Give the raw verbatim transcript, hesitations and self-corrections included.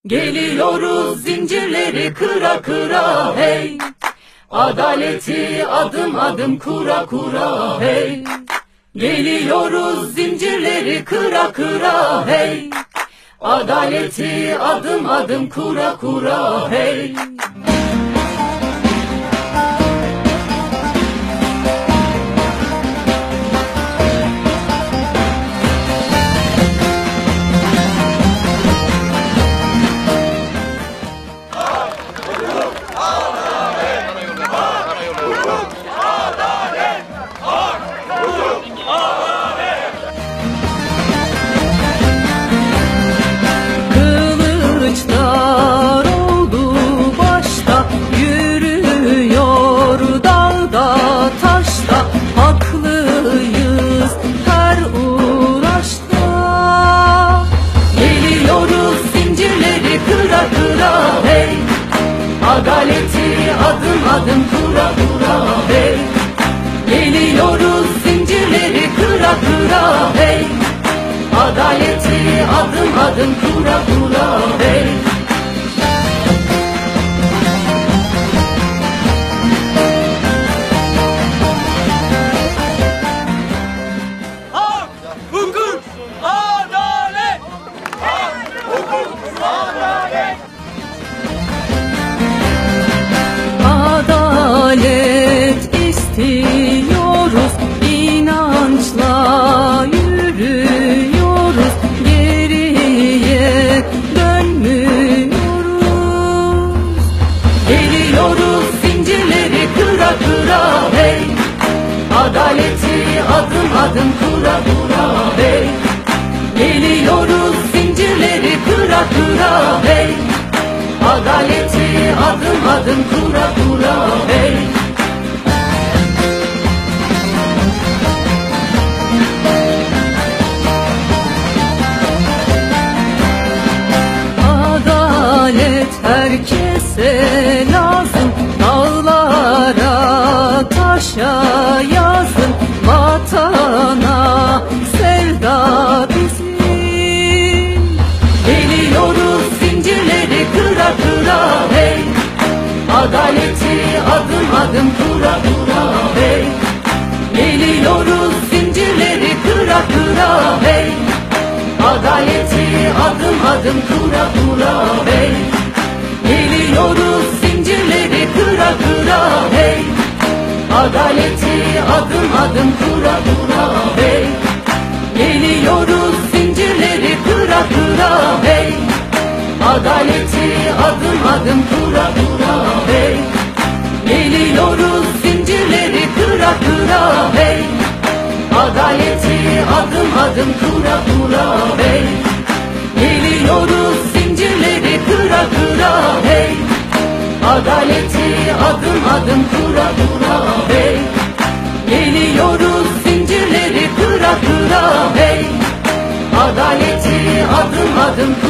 Geliyoruz zincirleri kıra kıra hey. Adaleti adım adım kura kura hey. Geliyoruz zincirleri kıra kıra hey. Adaleti adım adım kura kura hey. Adaleti adım adım kura kura hey. Geliyoruz zincirleri kıra kıra hey. Adaleti adım adım kura kura hey. Hak, hukuk, adalet. Hak, hukuk, adalet. Adalet istiyoruz, inançla yürüyoruz, geriye dönmüyoruz. Geliyoruz zincirleri kıra kıra hey. Adaleti adım adım kura kura hey. Geliyoruz zincirleri kıra kıra hey. Adaleti adım adım kura kura hey. Adalet herkese lazım, dağlara taşa yazın, vatana sevda bizim. Geliyoruz zincirleri kıra kıra hey. Adaleti adım adım kura kura hey. Geliyoruz zincirleri kıra kıra hey. Adaleti adım adım kura kura hey. Geliyoruz zincirleri kıra kıra hey. Adaleti adım adım kura kura hey. Geliyoruz zincirleri kıra kıra hey. Adaleti adım adım kura kura hey. Geliyoruz zincirleri kıra kıra hey. Adaleti adım adım kura kura hey. Geliyoruz zincirleri kıra kıra hey. Adaleti adım adım kura kura hey. Geliyoruz zincirleri kıra kıra hey. Adaleti adım adım